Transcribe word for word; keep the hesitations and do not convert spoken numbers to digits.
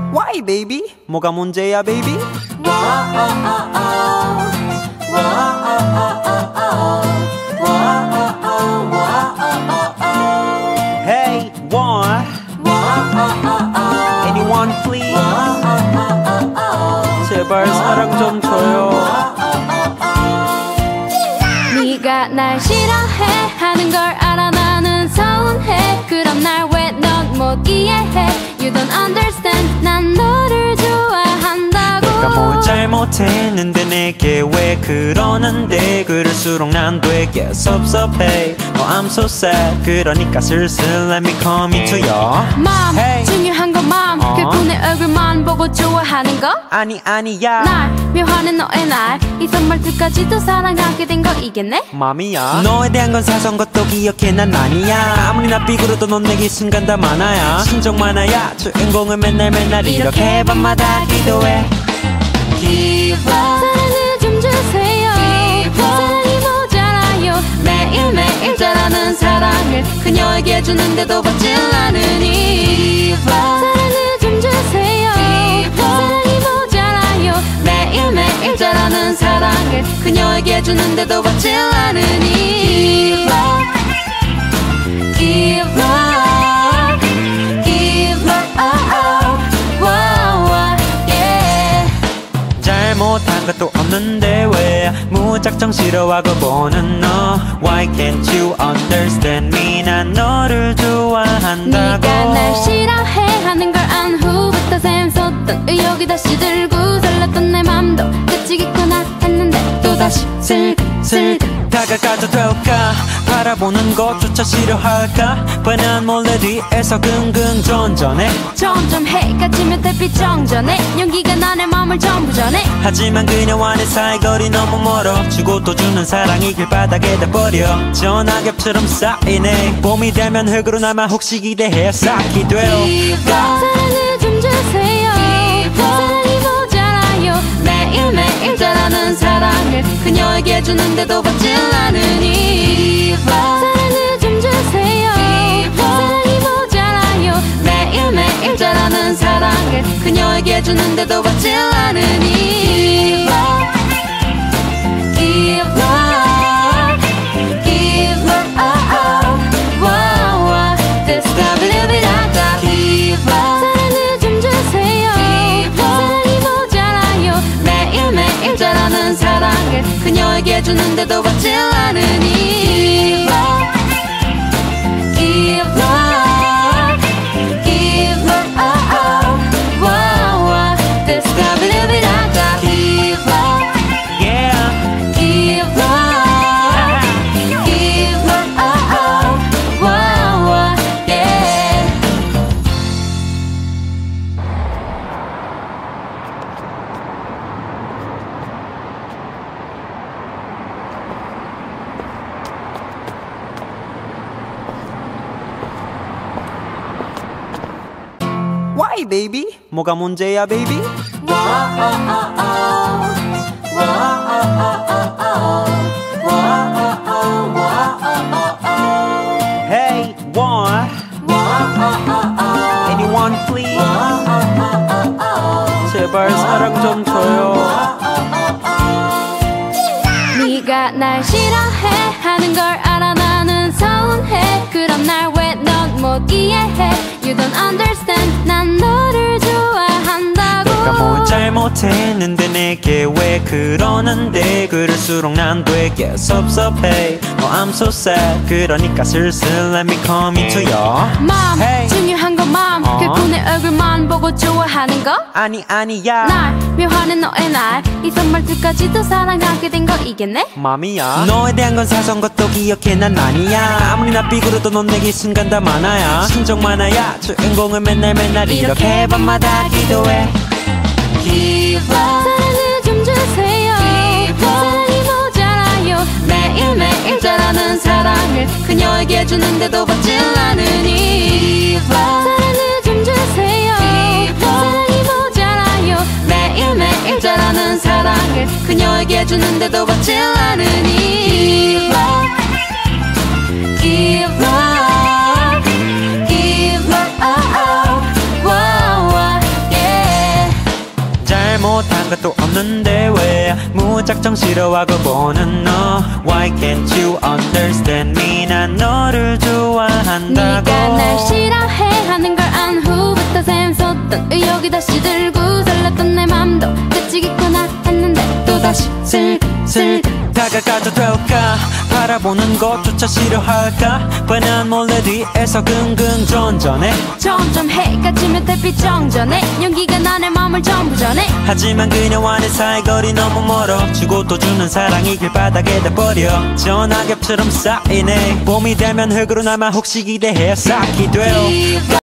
Why baby? 뭐가 문제야 baby? Hey, what? Anyone please? 제발 사랑 좀 줘요. 네가 날 싫어해 하는 걸 알아 나는 서운해. 그럼 날 왜 넌 못 이해해? You don't understand. 난 너를 좋아한다고. 내가 뭘 잘못했는데 내게 왜 그러는데 그럴수록 난 되게 섭섭해. Oh I'm so sad. 그러니까 슬슬 let me come into your 맘 hey. 중요한 건 맘. 어? 결국 내 얼굴만 보고 좋아하는 거? 아니 아니야. 날 묘하는 너의 날 이 선물들까지도 사랑하게 된 거 이겠네? 맘이야. 너에 대한 건 사소한 것도 기억해 난 아니야. 아무리 나 삐그러도 넌 내게 순간 다 많아야. 신정 많아야 주인공을 맨날 맨날 이렇게 밤마다 기도해. Give up. 사랑을 좀 주세요. Give up. 사랑이 모자라요. 매일매일 자라는 사랑을 그녀에게 주는데도 받질 않으니 Give up. 사랑을 좀 주세요. Give up. 사랑이 모자라요. 매일매일 자라는 사랑을 그녀에게 주는데도 받질 않으니 Give up. Give up. Give up. Wow, yeah. 잘못한 것도 없는데 왜 무작정 싫어하고 보는 너. Why can't you understand me? 난 너를 좋아한다고. 네가 날 싫어해 하는 걸 안 후부터 샘솟던 의욕이 다시 들고 설렜던 내 맘도 끝이겠구나 했는데 또다시 슬슬 다가가도 될까? 바라보는 것조차 싫어할까? 뻔한 몰래 뒤에서 끙끙 전전해. 점점 해가 지면 달빛 정전해. 연기가 나의 마음을 전부 전해. 하지만 그녀와 내 사이 거리 너무 멀어. 주고 또 주는 사랑이 길바닥에다 버려. 전화겹처럼 쌓이네. 봄이 되면 흙으로 남아 혹시 기대해 쌓기 돼요. 사랑을 좀 주세요. 사랑이 모자라요. 매일매일 자라는 사랑을 그녀에게 주는데도 받질 않으니 사랑을 좀 주세요. 사랑이 모자라요. 매일매일 자라는 사랑을 그녀에게 주는데도 받질 않으니 Give up. Give up. Wow, this 가블루비라다 Give up. 사랑을 좀 주세요. 사랑이 모자라요. 매일매일 자라는 사랑을 그녀에게 주는데도 받질 않으니 Give up. Give up. Wow, this 가블루비라다 Give up. Yeah. Give up. Give up. Wow, yeah. Why baby? 뭐가 문제야 baby? Hey, what? Anyone please? 제발 사랑 좀 줘요. 네가 날 싫어해 하는 걸 알아 나는 서운해. 그럼 날 왜 넌 못 이해해? You don't understand. 난 너를 좋아한다고. 내가 뭘 잘못했는데 내게 왜 그러는데 그럴수록 난 되게 섭섭해. Oh I'm so sad. 그러니까 슬슬 let me come into your 맘 hey. 중요한 건 맘. 어? 결국 내 얼굴만 보고 좋아하는 거? 아니 아니야. 날 묘하는 너의 날 이 선물들까지도 사랑하게 된 거 이겠네? 맘이야. 너에 대한 건 사소한 것도 기억해 난 아니야. 아무리 나 삐그러도 넌 내게 순간 다 많아야. 신정 많아야 주인공을 맨날 맨날 이렇게 밤마다 기도해. Give up. 사랑을 좀 주세요. 사랑이 모자라요. 매일매일 자라는 사랑을 그녀에게 주는데도 받질 않으니 사랑을 좀 주세요. 사랑이 모자라요. 매일매일 자라는 사랑을 그녀에게 주는데도 받질 않으니 Give up. Give up. Wow, yeah. 잘못한 것도 없는데 왜 무작정 싫어하고 보는 너 Why can't you understand me 난 너를 좋아한다고 네가 날 싫어해 하는 걸 안 후부터 샘솟던 의욕이 다시 들고 설렜던 내 맘도 그치겠구나 했는데 또다시 슬슬 다가가도 될까 바라보는 것조차 싫어할까 뻔한 몰래 뒤에서 긍긍전전해 점점 해가 지면 달빛 정전해 연기가 나의 마음을 전부 전해 하지만 그녀와의 사이거리 너무 멀어 주고 또 주는 사랑이 길바닥에 돼버려 저 낙엽처럼 쌓이네 봄이 되면 흙으로 남아 혹시 기대해 쌓기 돼요